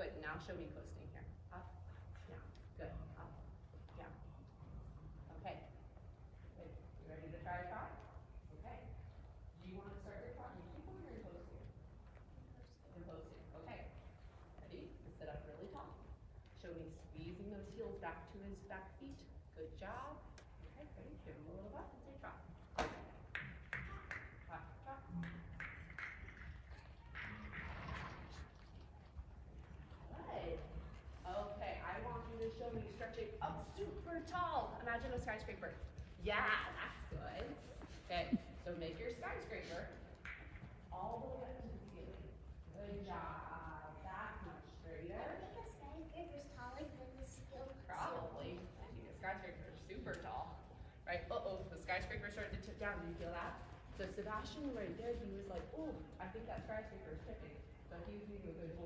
Good, now show me coasting here. Up, down, good, up, down. Okay, good. You ready to try a trot? Okay. Do you want to start your trot? You keep on or in coasting? In coasting, okay. Ready? Sit up really tall. Show me squeezing those heels back to his back feet. Good job. Okay, ready? Give him a little butt and say trot. Trot, trot. Good. Okay, I want you to show me stretching up super tall. Imagine a skyscraper. Yeah, that's good. Okay, so make your skyscraper all the way up to the ceiling. Good job. That much straighter. I think a skyscraper is taller than the ceiling. Probably. I think a skyscraper is super tall. Right? Uh-oh, the skyscraper started to tip down. Do you feel that? So Sebastian right there, he was like, oh, I think that skyscraper is tipping. So he was being a good boy.